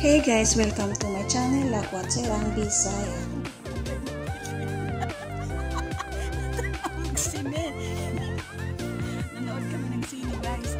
Hey guys, welcome to my channel, Lakwat Serang Bisaya. Sine. Nanood kami ng sine guys.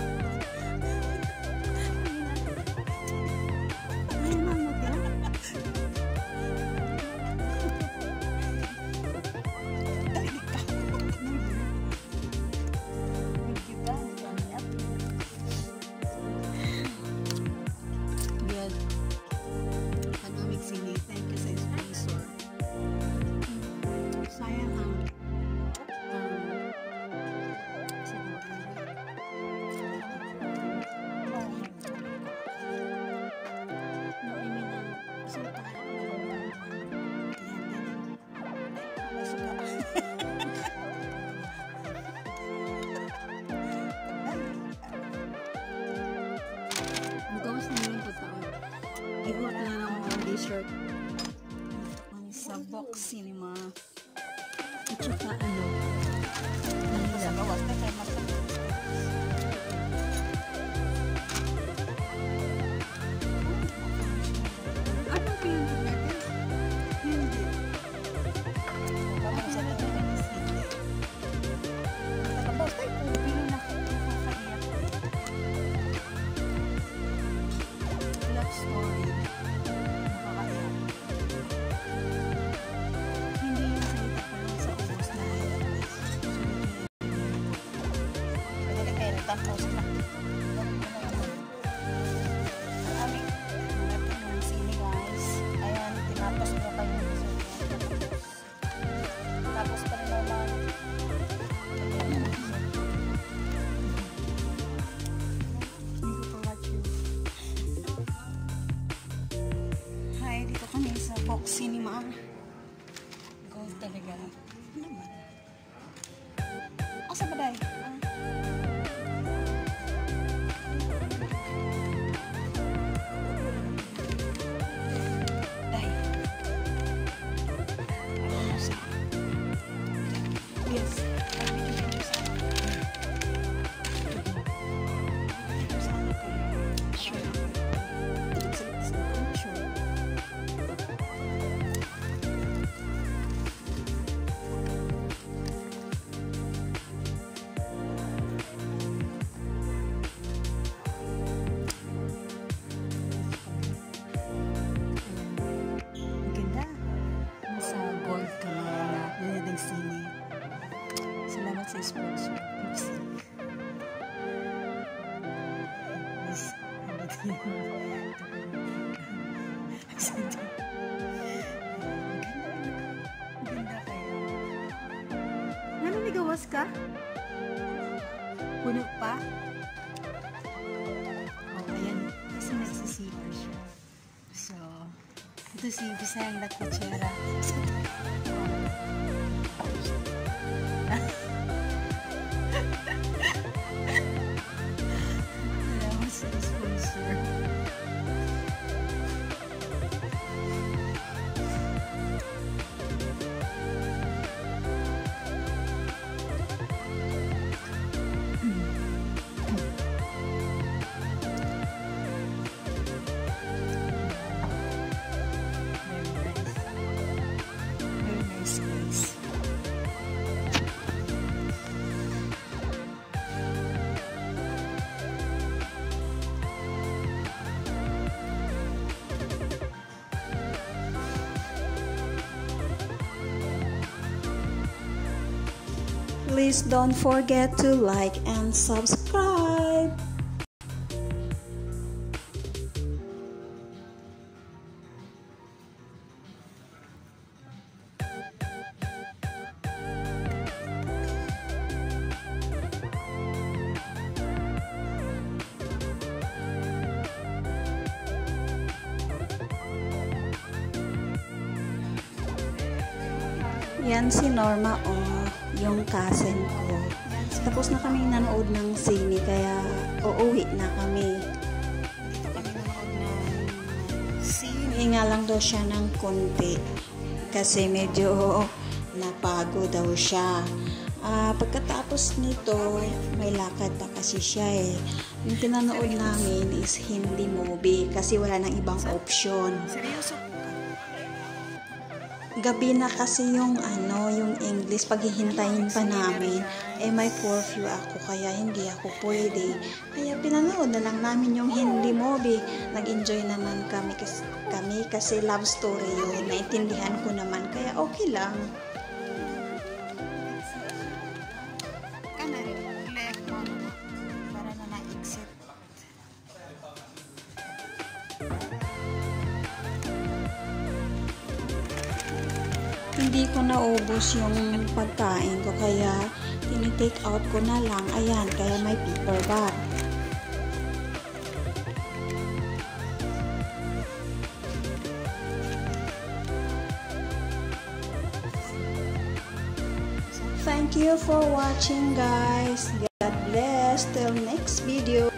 Igot na lang mga t-shirt sa box cinema at saka sa bawas na kayo masakit. Ano pa yun natin? Hindi sa natin na hindi nakabawas tayo po pero nakakaiyak love story. Tapos na aming natin ng sine guys. Ayan, tinapos mo kayo tapos pa rin naman hi, dito kami sa box cinema. Gold talaga naman. Asa ba dahil? Salamat sa sponsor. Ganda kayo. Naninigawas ka? Puno pa? Oh, ayan. Kasi nagsisiper siya. So, ito si Bisayang Lakwachera. Please don't forget to like and subscribe. Yan si Norma, yung cousin ko. Tapos na kami nanood ng sine, kaya uuwi na kami. Dito kami nanood ng sine. Hinga lang daw siya ng konti kasi medyo napago daw siya. Pagkatapos nito, may lakad pa kasi siya eh. Yung pinanood namin is Hindi movie kasi wala nang ibang option. Seryoso? Gabi na kasi yung yung English, paghihintayin pa namin, may curfew ako kaya hindi ako pwede. Kaya pinanood na lang namin yung Hindi movie. Nag-enjoy naman kami kasi love story yun. Naintindihan ko naman kaya okay lang. Click mo para na na-exit. Hindi ko naubos yung pagkain ko kaya tinitake out ko na lang. Ayan, kaya may paper bag. Thank you for watching guys. God bless. Till next video.